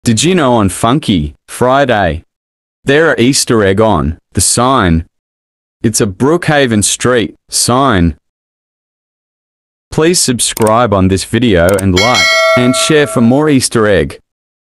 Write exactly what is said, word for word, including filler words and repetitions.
Did you know on Funky Friday, there are Easter egg on the sign? It's a Brookhaven Street sign. Please subscribe on this video and like and share for more Easter egg.